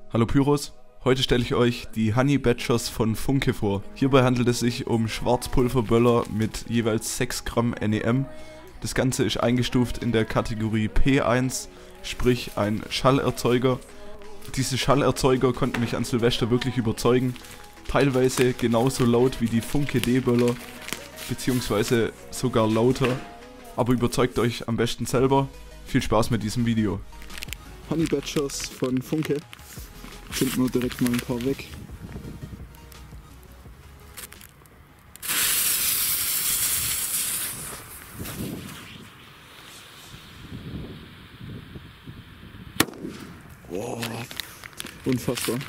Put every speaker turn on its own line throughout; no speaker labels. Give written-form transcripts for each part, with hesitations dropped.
Hallo Pyros, heute stelle ich euch die Honey Badgers von Funke vor. Hierbei handelt es sich um Schwarzpulverböller mit jeweils 6 Gramm NEM. Das Ganze ist eingestuft in der Kategorie P1, sprich ein Schallerzeuger. Diese Schallerzeuger konnten mich an Silvester wirklich überzeugen. Teilweise genauso laut wie die Funke D-Böller, beziehungsweise sogar lauter. Aber überzeugt euch am besten selber. Viel Spaß mit diesem Video.
Honey Badgers von Funke. Sind nur direkt mal ein paar weg. Boah, unfassbar.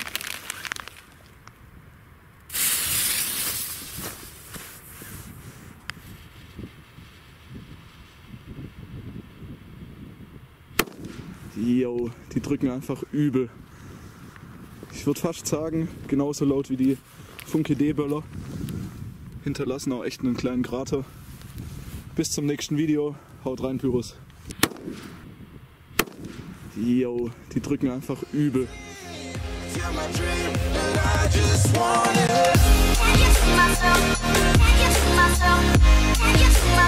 Jo, die drücken einfach übel. Ich würde fast sagen, genauso laut wie die Funke D-Böller. Hinterlassen auch echt einen kleinen Krater. Bis zum nächsten Video. Haut rein, Pyros. Jo, die drücken einfach übel.
Can you see myself? Can you see myself? Can you see